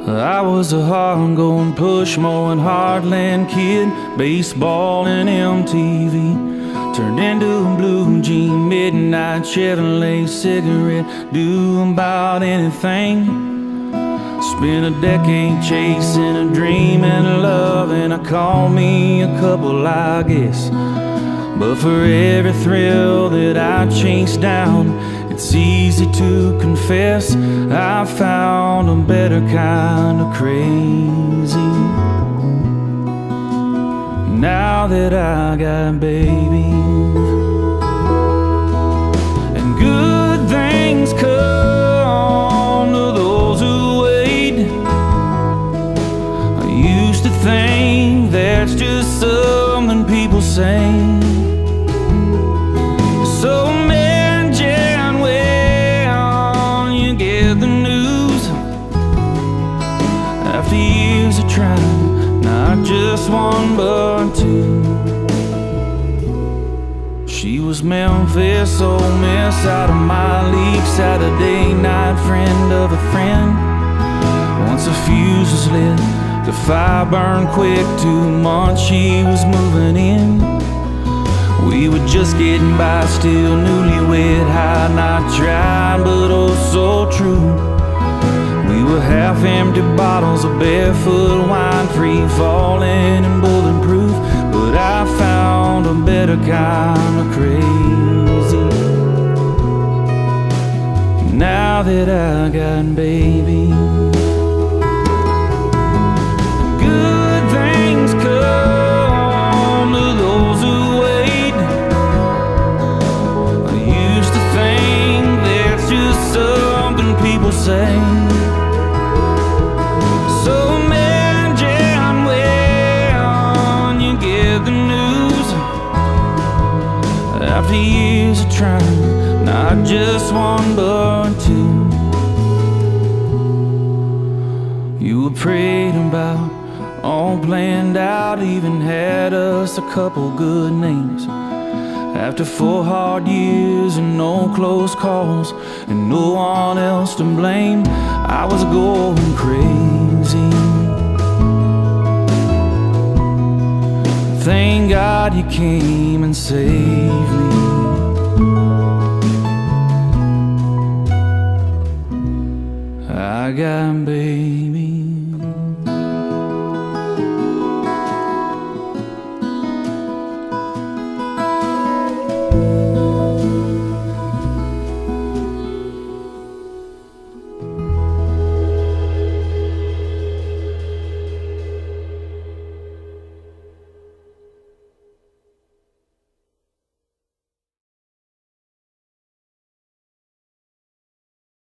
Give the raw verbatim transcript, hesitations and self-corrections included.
I was a hard-going, push-mowing, heartland kid, baseball and M T V turned into a blue jean, midnight Chevrolet cigarette, do about anything. Spent a decade chasing a dream and a love, and I call me a couple, I guess. But for every thrill that I chase down, it's easy to confess I found a better kind of crazy. Now that I got babies, and good things come to those who wait. I used to think that's just something people say. So imagine when you get the news after years of trying, not just one but two. She was Memphis, Ole Miss, out of my league, Saturday night friend of a friend. Once a fuse was lit, the fire burned quick. Two months she was moving in. We were just getting by, still newlywed, high, not trying, but oh so true. We were half-empty bottles of barefoot wine, free falling and bulletproof. But I found a better kind of crazy. Now that I got babies, good things come to those who wait. I used to think that's just something people say. So imagine when you get the news after years of trying, not just one but two. You were prayed about, all planned out, even had us a couple good names. After four hard years and no close calls and no one else to blame, I was going crazy. Thank God you came and saved me. I got babies.